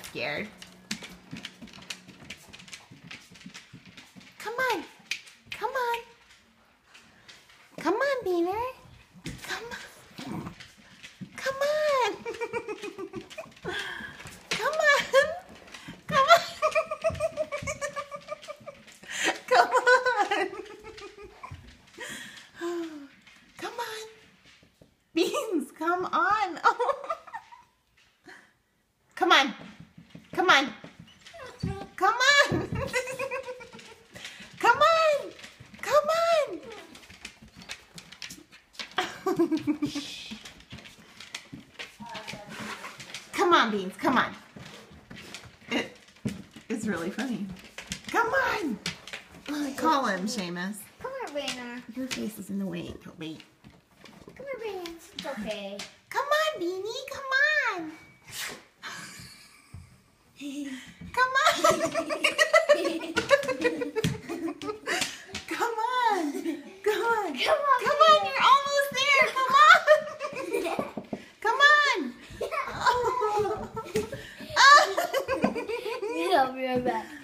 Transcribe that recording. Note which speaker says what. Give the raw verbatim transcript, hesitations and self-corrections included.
Speaker 1: scared. Come on. Come on. Come on, Beaner. Come on. Come on. Come on. Come on. Come on. Come on. Beans, come on. Come on. Come on. Come on. Come on. Come on. Come on, Beans. Come on. It is really funny. Come on. Call him, Seamus.
Speaker 2: Come here, Rainer.
Speaker 1: Your face is in the way. Wait.
Speaker 2: Come here, Rainer. It's okay.
Speaker 1: Come on, Beanie. Come on. Come on. Come on. Come on.
Speaker 2: Come on.
Speaker 1: Come on. You're almost there. Come on. Come on.
Speaker 2: I'll be right back.